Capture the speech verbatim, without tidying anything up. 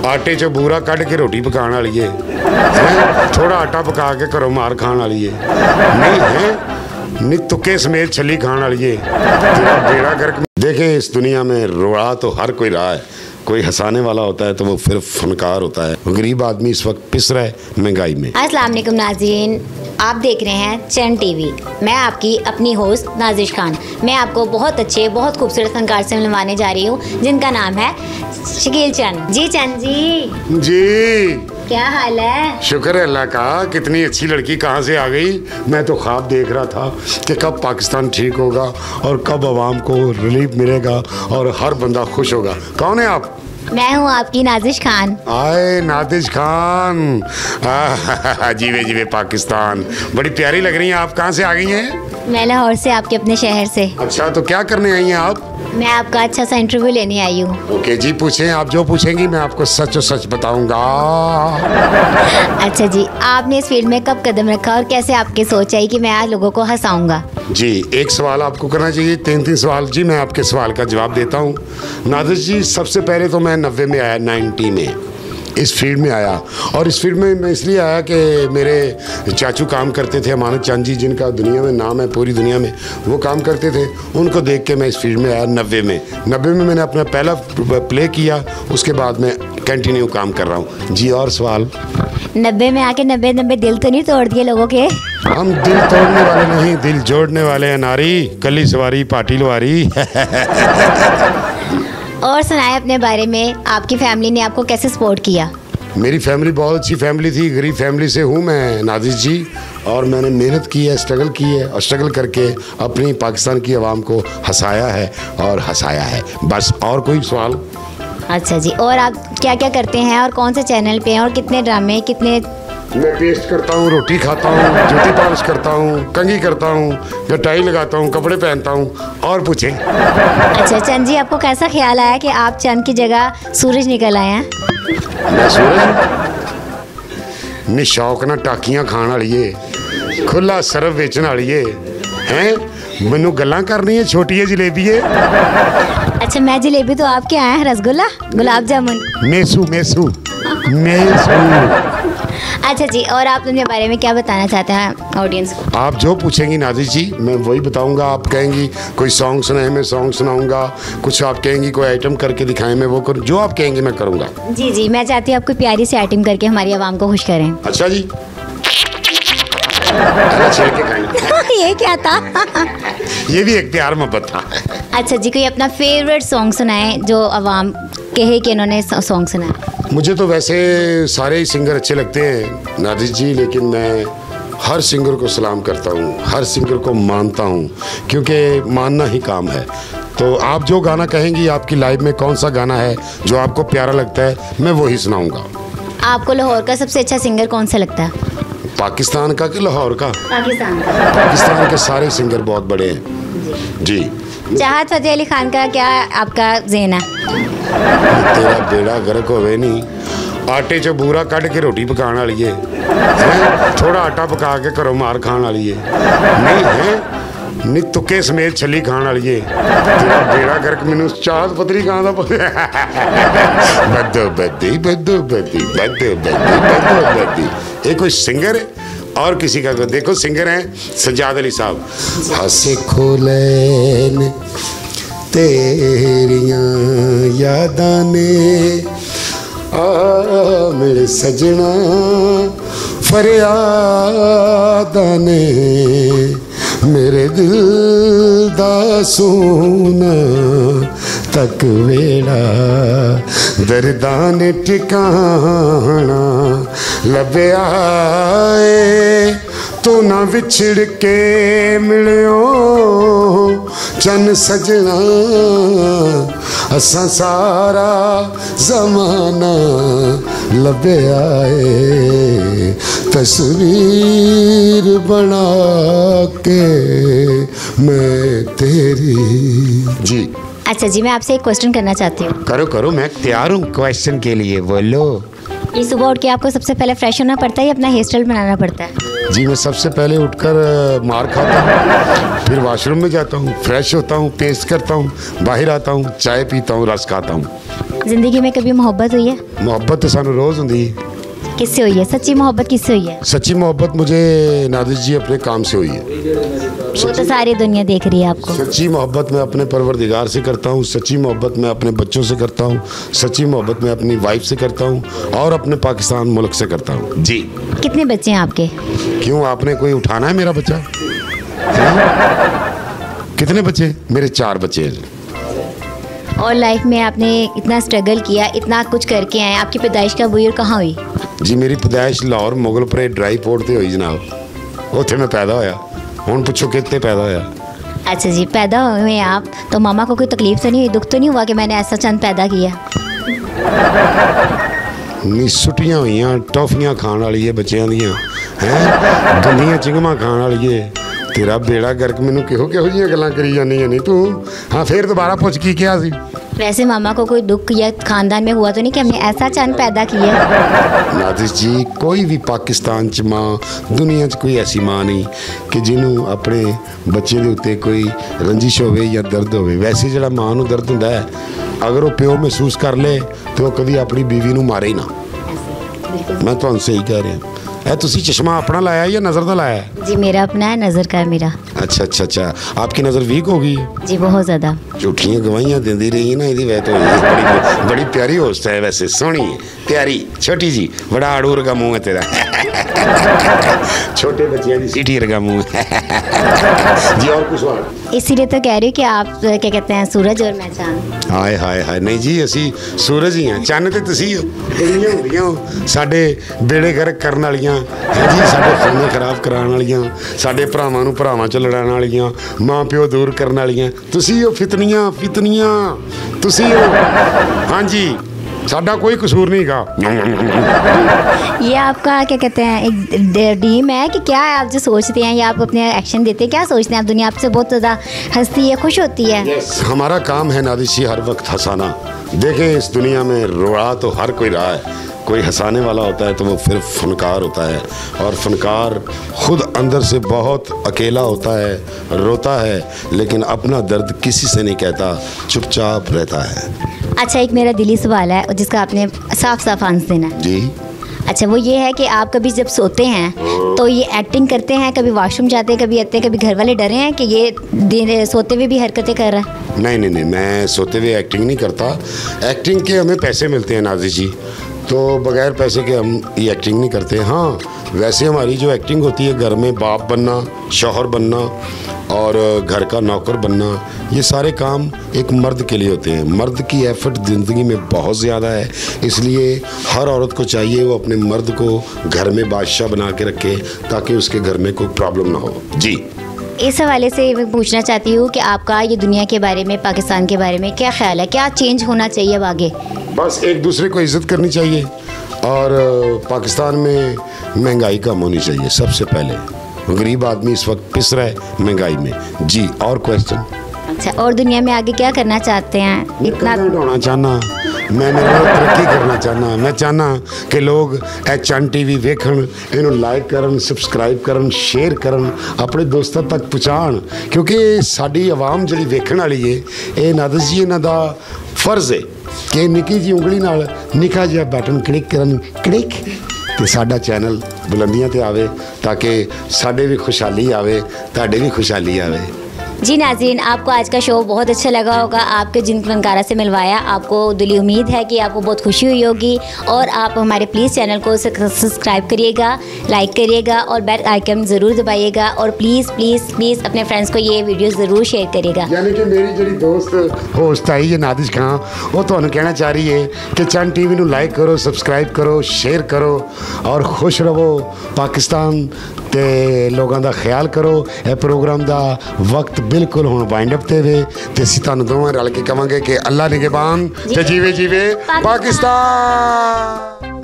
आटे चो बूरा कढ़ के रोटी पकाने वाली है, थोड़ा आटा पका के घरों मार खाने वाली है, नहीं है नी तुक्के समेत छली खाने वाली है। तेरा बेड़ा गर्क। देखें, इस दुनिया में रोड़ा तो हर कोई रहा है, कोई हंसाने वाला होता है तो वो फिर फनकार होता है। गरीब आदमी इस वक्त पिस रहा है महंगाई में। अस्सलाम वालेकुम नाज़रीन, आप देख रहे हैं चैन टीवी। मैं आपकी अपनी होस्ट नाजिश खान। मैं आपको बहुत अच्छे बहुत खूबसूरत फनकार से मिलवाने जा रही हूँ जिनका नाम है शकील चंद जी। चंद जी जी क्या हाल है? शुक्र है अल्लाह का। कितनी अच्छी लड़की कहाँ से आ गई। मैं तो ख्वाब देख रहा था कि कब पाकिस्तान ठीक होगा और कब आवाम को रिलीफ मिलेगा और हर बंदा खुश होगा। कौन है आप? मैं हूँ आपकी नाजिश खान। आए नाजिश खान, जीवे जीवे पाकिस्तान। बड़ी प्यारी लग रही हैं आप। कहाँ से आ गई हैं? मैं लाहौर से, आपके अपने शहर से। अच्छा, तो क्या करने आई हैं आप? मैं आपका अच्छा सा इंटरव्यू लेने आई हूँ। ओके जी, पूछें। आप जो पूछेंगी मैं आपको सच और सच बताऊंगा। अच्छा जी, आपने इस फील्ड में कब कदम रखा और कैसे आपकी सोच आई कि मैं आज लोगों को हंसाऊंगा? जी, एक सवाल आपको करना चाहिए, तीन तीन सवाल। जी मैं आपके सवाल का जवाब देता हूँ। नादिश जी, सबसे पहले तो मैं नब्बे में आया, नाइन्टी में इस फील्ड में आया। और इस फील्ड में मैं इसलिए आया कि मेरे चाचू काम करते थे, अमानत चंद जी, जिनका दुनिया में नाम है पूरी दुनिया में, वो काम करते थे। उनको देख के मैं इस फील्ड में आया नब्बे में। नब्बे में मैंने अपना पहला प्ले किया, उसके बाद मैं कंटिन्यू काम कर रहा हूँ। जी और सवाल? नब्बे में आके नब्बे नब्बे दिल तो नहीं तोड़ दिए लोगों के? हम दिल तोड़ने वाले नहीं, दिल जोड़ने वाले हैं नारी। कली सवारी पाटी लवारी। और सुनाए अपने बारे में, आपकी फैमिली ने आपको कैसे सपोर्ट किया? मेरी फैमिली बहुत अच्छी फैमिली थी। गरीब फैमिली से हूँ मैं नादिश जी, और मैंने मेहनत की है, स्ट्रगल की है, और स्ट्रगल करके अपनी पाकिस्तान की आवाम को हंसाया है और हंसाया है। बस। और कोई सवाल? अच्छा जी, और आप क्या क्या करते हैं और कौन से चैनल पे हैं और कितने ड्रामे कितने? मैं पेस्ट करता हूँ, रोटी खाता हूँ, जूती पॉलिश करता हूँ, कंघी करता हूँ, टाई लगाता हूँ, कपड़े पहनता हूँ। और पूछें। अच्छा चंद जी, आपको कैसा ख्याल आया कि आप चंद की जगह सूरज निकल आए हैं? मैं सूरज नि शौक ना टाकियां खाने वाली है, खुला सरफ बेचने वाली है, हैं मैनू गल्लां करनी है, छोटी है जलेबी है। अच्छा, मैं जलेबी तो आपके आए हैं, रसगुल्ला, गुलाब जामुन, मेसू मेसू मेसू। अच्छा जी, और आप अपने बारे में क्या बताना चाहते हैं ऑडियंस को? आप जो पूछेंगी नादिश जी मैं वही बताऊंगा। आप कहेंगी कोई सॉन्ग सुनाए, मैं सॉन्ग सुनाऊंगा। कुछ आप कहेंगी कोई आइटम करके दिखाएं, मैं वो करूँ। जो आप कहेंगी मैं करूँगा। जी जी, मैं चाहती हूँ आपको प्यारी सी आइटम करके हमारी आवाम को खुश करें। अच्छा जी, छिल के खाएंगे। ये क्या था? ये भी एक प्यार मोहब्बत था। अच्छा जी, कोई अपना फेवरेट सॉन्ग सुनाए जो आवाम कहे कि इन्होंने सॉन्ग सुनाया। मुझे तो वैसे सारे ही सिंगर अच्छे लगते हैं नादिश जी, लेकिन मैं हर सिंगर को सलाम करता हूँ, हर सिंगर को मानता हूँ, क्योंकि मानना ही काम है। तो आप जो गाना कहेंगी, आपकी लाइफ में कौन सा गाना है जो आपको प्यारा लगता है, मैं वही सुनाऊंगा। आपको लाहौर का सबसे अच्छा सिंगर कौन सा लगता है? पाकिस्तान का कि लाहौर का? पाकिस्तान का। पाकिस्तान के सारे सिंगर बहुत बड़े हैं जी। चाहत फतेह अली खान का क्या आपका ज़हन है? तेरा बेड़ा गर्क होवे नहीं, आटे चो बूरा कढ़ के रोटी पकाने वाली है, थोड़ा आटा पका के घरों मार खाने वाली है, नहीं है नी तुक्के समेत छली खाने वाली है। तेरा बेड़ा गर्क। मैनू चाहत पतली कहाँ दा बदो बदी बदो बदी बदो बदी बदो बदी। ये कोई सिंगर है और किसी का? देखो सिंगर हैं सज्जाद अली साहब। हंसे खोले तेरियां यादां ने आ मेरे सजना फरियादां ने, मेरे दिल दा सोना तक वेड़ा दर्दां ने ठिकाना लभया ए, तू ना विछड़ के मिलियो चन सजना, असा सारा जमाना लभया ए, तस्वीर बना के मैं तेरी। जी अच्छा जी, मैं आपसे एक क्वेश्चन करना चाहती हूँ। करो करो, मैं तैयार हूँ क्वेश्चन के लिए, बोलो। ये सुबह उठ के आपको सबसे पहले फ्रेश होना पड़ता है या अपना हेयर स्टाइल बनाना पड़ता है? जी मैं सबसे पहले उठकर मार खाता हूँ, फिर वॉशरूम में जाता हूँ, फ्रेश होता हूँ, पेस्ट करता हूँ, बाहर आता हूँ, चाय पीता हूँ, रस खाता हूँ। जिंदगी में कभी मोहब्बत हुई है? मोहब्बत तो सानू रोज़ होंदी है। किससे हुई है? सच्ची मोहब्बत किससे हुई है? सच्ची मोहब्बत मुझे नादिश जी अपने काम से हुई है। वो तो सारी दुनिया देख रही है आपको। सच्ची मोहब्बत मैं अपने परवरदिगार से करता हूँ, सच्ची मोहब्बत मैं अपने बच्चों से करता हूँ, सच्ची मोहब्बत मैं अपनी वाइफ से करता हूँ और अपने पाकिस्तान मुल्क से करता हूँ। जी। कितने बच्चे हैं आपके? क्यों, आपने कोई उठाना है मेरा बच्चा? कितने बच्चे? मेरे चार बच्चे हैं। और लाइफ में आपने इतना स्ट्रगल किया, इतना कुछ करके आए, आपकी पैदाइश कब हुई और कहाँ हुई? जी मेरी पैदाइश लाहौर मुगलपुरे ड्राई पोर्ट से हुई जनाब, उत्थे मैं पैदा होया। हुण पुछो कितने पैदा होया। अच्छा जी, पैदा हुए आप तो मामा को कोई तकलीफ तो नहीं हुई, दुख तो नहीं हुआ कि मैंने ऐसा चंद पैदा किया? नी सुटियां हुई टॉफियां खाने वाली है बच्चों दियां हैं, गंदियां चिंगमा खाने वाली है। तेरा बेड़ा गर्क, मैनू किहो किहो जिहियां गल्लां करी जानी है नहीं तू। हाँ फिर दोबारा पुछ की क्या सी? वैसे मामा को कोई दुख या खानदान में हुआ तो नहीं कि हमने ऐसा चंद पैदा किया? नादिश जी कोई भी पाकिस्तान च माँ, दुनिया च कोई ऐसी माँ नहीं कि जिन्हों अपने बच्चे के उत्ते कोई रंजिश होवे या दर्द होवे। वैसे जो माँ नूं दर्द हुंदा है, अगर वो प्यो महसूस कर ले तो वो कभी अपनी बीवी नूं मारे ही ना। मैं तो सही कह रहा। है तुसी चश्मा अपना लाया या नज़र का लाया? जी मेरा अपना है, नज़र का है मेरा। अच्छा अच्छा अच्छा, आपकी नज़र वीक हो गई? जी बहुत ज़्यादा। झूठियाँ गवाहियाँ देती रही ना, ये वह तो बड़ी बड़ी प्यारी होस्ट है, वैसे सोहनी है, प्यारी, छोटी जी, बड़ा आड़ूर का मुँह है तेरा। छोटे बच्चियाँ की सीटी रगा मुँह है। जी और कुछ सवाल? इसीलिए तो कह रही हूँ कि आप क्या कहते हैं सूरज और मैं चांद। हाय हाय हाय, नहीं जी असी सूरज ही हैं, चन्न तो तुसी हो। कुड़ियां होंदियां साडे बेड़े गर्क करन वालियां है जी, साडे खाने खराब कराने वालियां, साडे भरावां नूं भरावां च लड़ाने वालियां, माँ प्यो दूर करने वालियां तुसी हो। फितनियां फितनियां तुसी हो। हाँ जी, साडा कोई कसूर नहीं का। ये आपका क्या कहते हैं एक ड्रीम है कि क्या है? आप जो सोचते हैं या आप अपने एक्शन देते हैं, क्या सोचते हैं आप? दुनिया आपसे बहुत ज़्यादा हंसती है, खुश होती है। yes, हमारा काम है नादिश जी हर वक्त हंसाना। देखें इस दुनिया में रोड़ा तो हर कोई रहा है, कोई हंसाने वाला होता है तो वो फिर फनकार होता है, और फनकार खुद अंदर से बहुत अकेला होता है, रोता है, लेकिन अपना दर्द किसी से नहीं कहता, चुपचाप रहता है। अच्छा एक मेरा दिली सवाल है जिसका आपने साफ साफ आंसर देना है। जी। अच्छा वो ये है कि आप कभी जब सोते हैं तो ये एक्टिंग करते हैं, कभी वॉशरूम जाते हैं, कभी आते हैं, कभी घर वाले डरे हैं कि ये दिन सोते हुए भी हरकतें कर रहा है? नहीं नहीं नहीं, मैं सोते हुए एक्टिंग नहीं करता। एक्टिंग के हमें पैसे मिलते हैं नादिश जी, तो बगैर पैसे के हम ये एक्टिंग नहीं करते। हाँ वैसे हमारी जो एक्टिंग होती है घर में बाप बनना, शौहर बनना और घर का नौकर बनना, ये सारे काम एक मर्द के लिए होते हैं। मर्द की एफर्ट ज़िंदगी में बहुत ज़्यादा है, इसलिए हर औरत को चाहिए वो अपने मर्द को घर में बादशाह बना के रखे ताकि उसके घर में कोई प्रॉब्लम ना हो। जी। इस हवाले से मैं पूछना चाहती हूँ कि आपका ये दुनिया के बारे में, पाकिस्तान के बारे में क्या ख्याल है? क्या चेंज होना चाहिए अब आगे? बस एक दूसरे को इज़्ज़त करनी चाहिए और पाकिस्तान में महंगाई कम होनी चाहिए सबसे पहले। गरीब आदमी इस वक्त पिस रहा है महंगाई में। जी और क्वेश्चन? अच्छा और दुनिया में आगे क्या करना चाहते हैं? इतना होना चाहना मैं मेरा तरक्की करना चाहना। मैं चाहना कि लोग एच एन टी वी वेखन, इन्हों लाइक करन, सबसक्राइब करन, शेयर करन, अपने दोस्तों तक पहुँचाण, क्योंकि साड़ी आवाम जी वेखण वाली है। ये नादिश जी इन्हां दा फर्ज है कि निक्की जी उंगली नाल निक्का जिहा बटन क्लिक करन, क्लिक ते साडा चैनल बुलंदियां ते आवे ताकि साडे भी खुशहाली आवे, तुहाडे भी खुशहाली आवे। जी नाज़रीन, आपको आज का शो बहुत अच्छा लगा होगा। आपके जिन फनकारा से मिलवाया, आपको दिली उम्मीद है कि आपको बहुत खुशी हुई होगी, और आप हमारे प्लीज़ चैनल को सब्सक्राइब करिएगा, लाइक करिएगा और बेल आइकन ज़रूर दबाइएगा, और प्लीज़ प्लीज़ प्लीज़ अपने फ्रेंड्स को ये वीडियो ज़रूर शेयर करिएगा। यानी कि मेरी जी दोस्त होस्ट आई है नादिश खान, वो तो कहना चाह रही है कि चैन टी वी लाइक करो, सबसक्राइब करो, शेयर करो और खुश रहो। पाकिस्तान ते लोगों का ख्याल करो। यह प्रोग्राम का वक्त बिल्कुल हुण वाइंड अप ते वे, ते असीं तुहानूं दोवां रल के कहांगे कि अल्लाह निगहबान ते जीवे जीवे पाकिस्तान।